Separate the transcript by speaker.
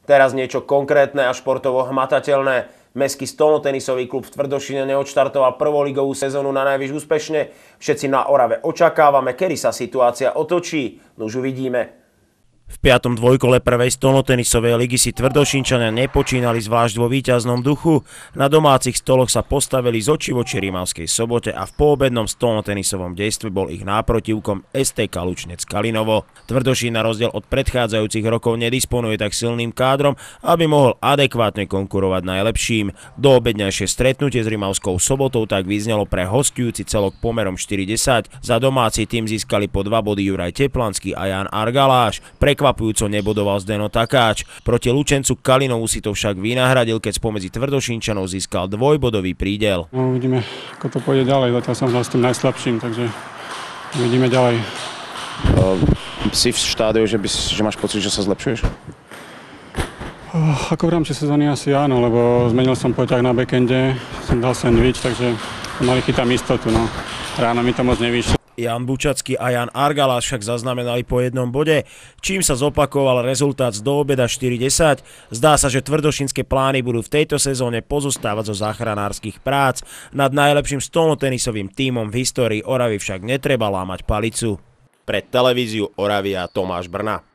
Speaker 1: Teraz niečo konkrétne a športovo hmatateľné. Mestský stolnotenisový klub v Tvrdošine neodštartoval prvoligovú sezónu na najvyš úspešne. Všetci na Orave očakávame, kedy sa situácia otočí. No už uvidíme. V 5. dvojkole prvej stolnotenisovej ligy si Tvrdošinčania nepočínali zvlášť vo víťaznom duchu. Na domácich stoloch sa postavili z očí voči Rimavskej Sobote a v poobednom stolnotenisovom dejstve bol ich náprotivkom STK Lučnec Kalinovo. Tvrdošín na rozdiel od predchádzajúcich rokov nedisponuje tak silným kádrom, aby mohol adekvátne konkurovať najlepším. Doobednejšie stretnutie s Rimavskou Sobotou tak vyznelo pre hosťujúci celok pomerom 4:10. Za domáci tým získali po 2 body Juraj Teplanský a Jan Argaláš. Prekvapujúco nebodoval Zdeno Takáč. Proti Lučencu Kalinovu si to však vynahradil, keď spomedzi Tvrdošinčanov získal 2-bodový prídel.
Speaker 2: No, uvidíme, ako to pôjde ďalej. Zatiaľ som hral s tým najslabším, takže uvidíme ďalej.
Speaker 3: Si v štádiu, že máš pocit, že sa zlepšuješ?
Speaker 2: Ako v rámci sezóny asi áno, lebo zmenil som poťah na backende, som dal sandwich, takže mali chytám istotu. No. Ráno mi to moc nevyšlo.
Speaker 1: Jan Bučacký a Jan Argaláš však zaznamenali po 1 bode, čím sa zopakoval rezultát z doobeda 4:10. Zdá sa, že tvrdošinské plány budú v tejto sezóne pozostávať zo záchranárskych prác. Nad najlepším stolnotenisovým tímom v histórii Oravy však netreba lámať palicu. Pre televíziu Oravia Tomáš Brna.